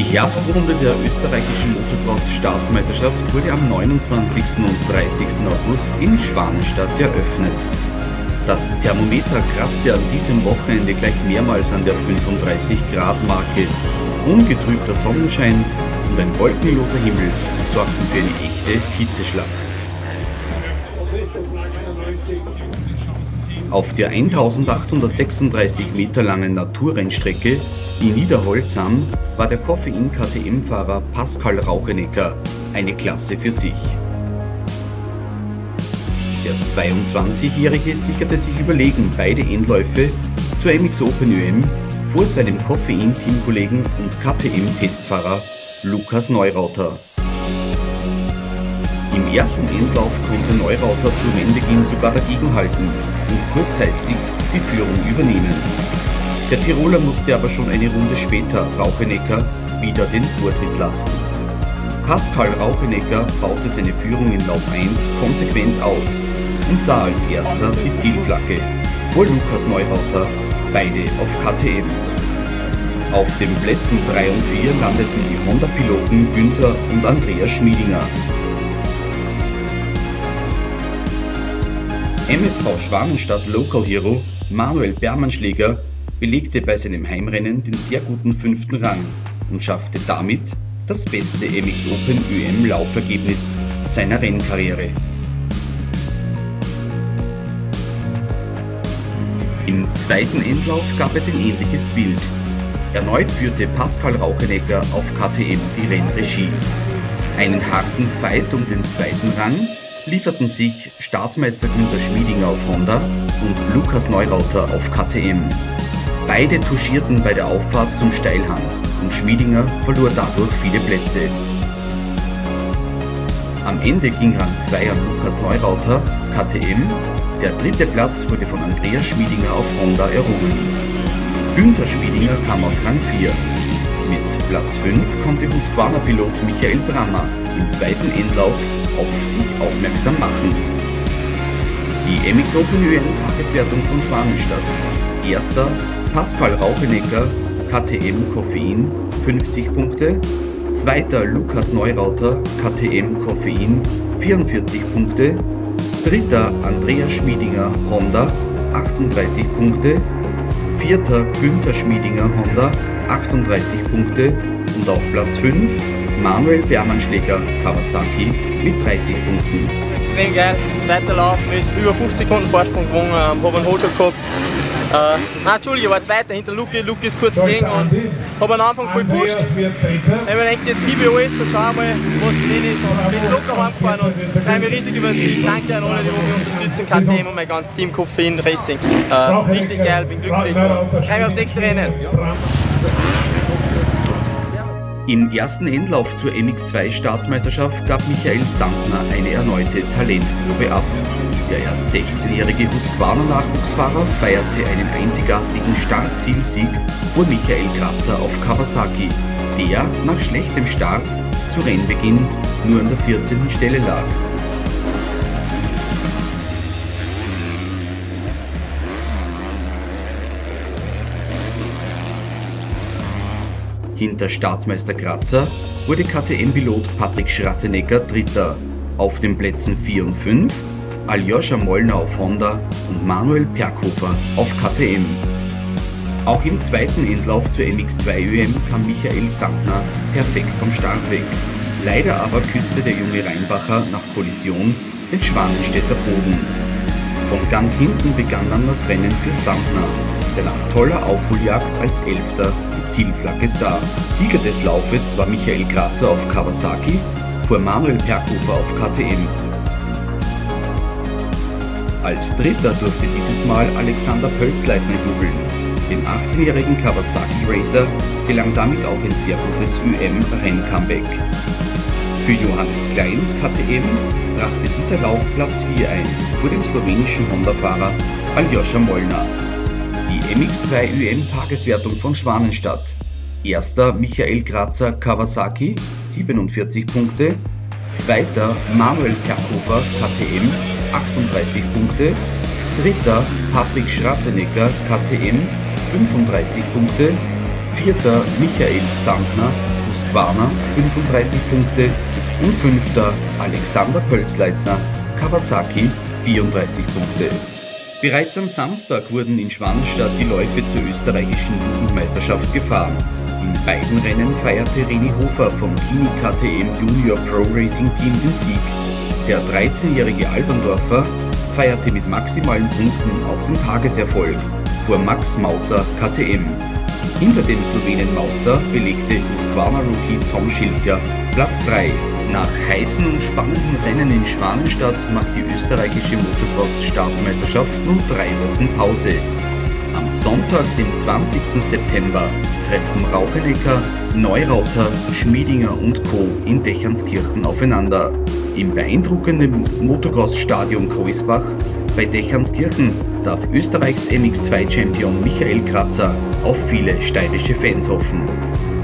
Die Herbstrunde der österreichischen Motocross-Staatsmeisterschaft wurde am 29. und 30. August in Schwanenstadt eröffnet. Das Thermometer kratzte an diesem Wochenende gleich mehrmals an der 35-Grad-Marke. Ungetrübter Sonnenschein und ein wolkenloser Himmel sorgten für eine echte Hitzeschlacht. Auf der 1836 Meter langen Naturrennstrecke in Niederholzam war der Koffein-KTM-Fahrer Pascal Rauchenecker eine Klasse für sich. Der 22-Jährige sicherte sich überlegen beide Endläufe zur MX Open ÖM vor seinem Koffein-Teamkollegen und KTM-Testfahrer Lukas Neurauter. Im ersten Endlauf konnte Neurauter zu Rennbeginn sogar dagegenhalten und kurzzeitig die Führung übernehmen. Der Tiroler musste aber schon eine Runde später Rauchenecker wieder den Vortritt lassen. Pascal Rauchenecker baute seine Führung in Lauf 1 konsequent aus und sah als erster die Zielflagge vor Lukas Neurauter, beide auf KTM. Auf den Plätzen 3 und 4 landeten die Honda-Piloten Günther und Andreas Schmiedinger. MSV Schwanenstadt Local Hero Manuel Bermanschläger belegte bei seinem Heimrennen den sehr guten 5. Rang und schaffte damit das beste MX Open ÖM Laufergebnis seiner Rennkarriere. Im zweiten Endlauf gab es ein ähnliches Bild. Erneut führte Pascal Rauchenecker auf KTM die Rennregie. Einen harten Fight um den 2. Rang lieferten sich Staatsmeister Günther Schmiedinger auf Honda und Lukas Neurauter auf KTM. Beide touchierten bei der Auffahrt zum Steilhang und Schmiedinger verlor dadurch viele Plätze. Am Ende ging Rang 2 an Lukas Neurauter, KTM. Der 3. Platz wurde von Andreas Schmiedinger auf Honda errungen. Günther Schmiedinger kam auf Rang 4. Mit Platz 5 konnte Husqvarna-Pilot Michael Brammer im zweiten Endlauf auf sich aufmerksam machen. Die MX Open ÖM Tageswertung von Schwanenstadt. Erster Pascal Rauchenecker, KTM Koffein, 50 Punkte. Zweiter Lukas Neurauter, KTM Koffein, 44 Punkte. Dritter Andreas Schmiedinger, Honda, 38 Punkte. Vierter Günther Schmiedinger, Honda, 38 Punkte. Und auf Platz 5 Manuel Bermanschläger, Kawasaki, mit 30 Punkten. Extrem geil, zweiter Lauf mit über 50 Sekunden Vorsprung gewonnen, habe einen Hojo gehabt. Entschuldige, ich war Zweiter hinter Luki. Luki ist kurz gelegen und habe am Anfang voll gepusht. Ich habe mir gedacht, jetzt gebe ich alles und schau mal, was drin ist. Und bin jetzt locker heimgefahren und freue mich riesig über den Sieg. Danke an alle, die mich unterstützen, KTM und mein ganzes Team Koffein Racing. Richtig geil, bin glücklich und freue mich aufs nächste Rennen. Im ersten Endlauf zur MX2 Staatsmeisterschaft gab Michael Sandner eine erneute Talentprobe ab. Der erst 16-jährige Husqvarna-Nachwuchsfahrer feierte einen einzigartigen Startzielsieg vor Michael Kratzer auf Kawasaki, der nach schlechtem Start zu Rennbeginn nur an der 14. Stelle lag. Hinter Staatsmeister Kratzer wurde KTM-Pilot Patrick Schratzenegger Dritter. Auf den Plätzen 4 und 5 Aljoscha Molnar auf Honda und Manuel Perkhofer auf KTM. Auch im zweiten Endlauf zur MX2 ÖM kam Michael Sandner perfekt vom Start weg. Leider aber küsste der junge Rheinbacher nach Kollision den Schwanenstädter Boden. Von ganz hinten begann dann das Rennen für Sandner, der nach toller Aufholjagd als 11. die Zielflagge sah. Sieger des Laufes war Michael Kratzer auf Kawasaki vor Manuel Perkhofer auf KTM. Als Dritter durfte dieses Mal Alexander Pölzleitner jubeln. Dem 18-jährigen Kawasaki Racer gelang damit auch ein sehr gutes ÖM-Renn-Comeback. Für Johannes Klein, KTM, brachte dieser Lauf Platz 4 ein, vor dem slowenischen Honda-Fahrer Aljoscha Molnar. Die MX2 ÖM-Tageswertung von Schwanenstadt. Erster Michael Kratzer Kawasaki, 47 Punkte. Zweiter Manuel Perkhofer KTM, 38 Punkte. Dritter Patrick Schratzenegger KTM, 35 Punkte. Vierter Michael Sandner Husqvarna 35 Punkte und 5. Alexander Pölzleitner Kawasaki 34 Punkte. Bereits am Samstag wurden in Schwanenstadt die Läufe zur österreichischen Jugendmeisterschaft gefahren. In beiden Rennen feierte René Hofer vom Kini KTM Junior Pro Racing Team den Sieg. Der 13-jährige Alberndorfer feierte mit maximalen Punkten auch den Tageserfolg vor Max Mauser KTM. Hinter dem Slowenen Mauser belegte Husqvarna-Rookie Tom Schilker Platz 3. Nach heißen und spannenden Rennen in Schwanenstadt macht die österreichische Motocross-Staatsmeisterschaft nun 3 Wochen Pause. Am Sonntag, dem 20. September, treffen Rauchenecker, Neurauter, Schmiedinger und Co. in Dächanskirchen aufeinander. Im beeindruckenden Motocross-Stadion Kreuzbach bei Dächanskirchen darf Österreichs MX2-Champion Michael Kratzer auf viele steirische Fans hoffen.